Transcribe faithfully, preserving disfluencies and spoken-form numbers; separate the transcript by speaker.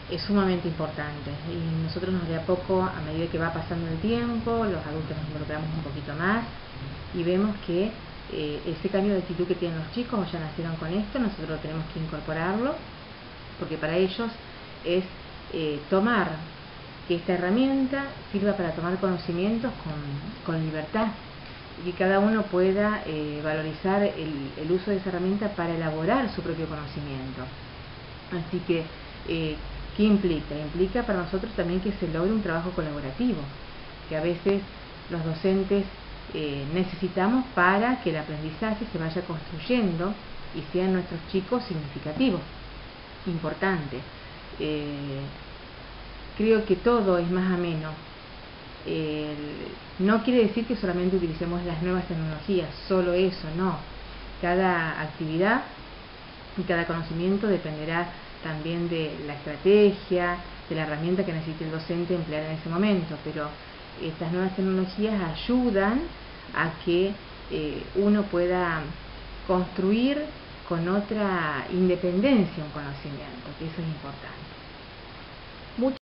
Speaker 1: es sumamente importante, y nosotros nos de a poco, a medida que va pasando el tiempo, los adultos nos involucramos un poquito más y vemos que eh, ese cambio de actitud que tienen los chicos, o ya nacieron con esto, nosotros tenemos que incorporarlo, porque para ellos es eh, tomar que esta herramienta sirva para tomar conocimientos con, con libertad, y que cada uno pueda eh, valorizar el, el uso de esa herramienta para elaborar su propio conocimiento. Así que, eh, ¿qué implica? Implica para nosotros también que se logre un trabajo colaborativo, que a veces los docentes eh, necesitamos para que el aprendizaje se vaya construyendo y sean nuestros chicos significativos, importante. Eh, creo que todo es más ameno. Eh, no quiere decir que solamente utilicemos las nuevas tecnologías, solo eso, no. Cada actividad y cada conocimiento dependerá también de la estrategia, de la herramienta que necesite el docente emplear en ese momento, pero estas nuevas tecnologías ayudan a que eh, uno pueda construir con otra independencia un conocimiento, que eso es importante. Mucho